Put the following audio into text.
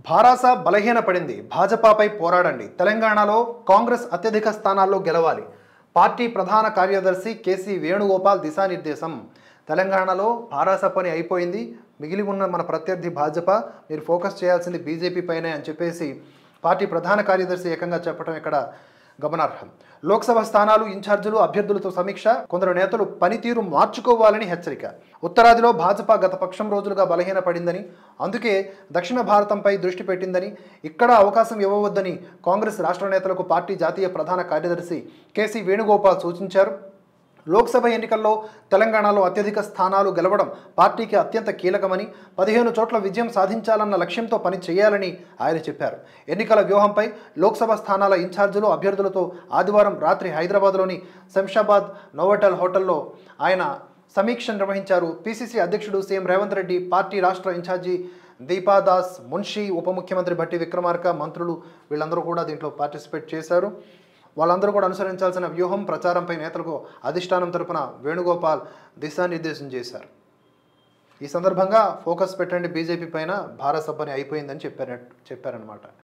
భారాస బలహీనపడింది. భాజపాపై పోరాడండి. తెలంగాణలో కాంగ్రెస్ అత్యధిక స్థానాల్లో గెలవాలి. పార్టీ ప్రధాన కార్యదర్శి కేసీ వేణుగోపాల్ దిశానిర్దేశం. తెలంగాణలో భారాస పని అయిపోయింది. మిగిలి ఉన్న మన ప్రత్యర్థి భాజపా, మీరు ఫోకస్ చేయాల్సింది బీజేపీ పైనే అని చెప్పేసి పార్టీ ప్రధాన కార్యదర్శి ఏకంగా చెప్పడం ఇక్కడ గమనార్హం. లోక్సభ స్థానాలు, ఇన్ఛార్జీలు, అభ్యర్థులతో సమీక్ష. కొందరు నేతలు పనితీరు మార్చుకోవాలని హెచ్చరిక. ఉత్తరాదిలో భాజపా గత పక్షం రోజులుగా బలహీనపడిందని, అందుకే దక్షిణ భారతంపై దృష్టి పెట్టిందని, ఇక్కడ అవకాశం ఇవ్వవద్దని కాంగ్రెస్ రాష్ట్ర నేతలకు పార్టీ జాతీయ ప్రధాన కార్యదర్శి కేసీ వేణుగోపాల్ సూచించారు. లోక్సభ ఎన్నికల్లో తెలంగాణలో అత్యధిక స్థానాలు గెలవడం పార్టీకి అత్యంత కీలకమని, 15 చోట్ల విజయం సాధించాలన్న లక్ష్యంతో పని చేయాలని ఆయన చెప్పారు. ఎన్నికల వ్యూహంపై లోక్సభ స్థానాల ఇన్ఛార్జీలు, అభ్యర్థులతో ఆదివారం రాత్రి హైదరాబాద్లోని శంషాబాద్ నోవోటెల్ హోటల్లో ఆయన సమీక్ష నిర్వహించారు. పిసిసి అధ్యక్షుడు సీఎం రేవంత్ రెడ్డి, పార్టీ రాష్ట్ర ఇన్ఛార్జి దీపాదాస్ మున్షి, ఉప ముఖ్యమంత్రి భట్టి విక్రమార్క, మంత్రులు వీళ్ళందరూ కూడా దీంట్లో పార్టిసిపేట్ చేశారు. వాళ్ళందరూ కూడా అనుసరించాల్సిన వ్యూహం, ప్రచారంపై నేతలకు అధిష్టానం తరపున వేణుగోపాల్ దిశానిర్దేశం చేశారు. ఈ సందర్భంగా ఫోకస్ పెట్టండి బీజేపీ పైన, భారత సభని అయిపోయిందని చెప్పారనమాట.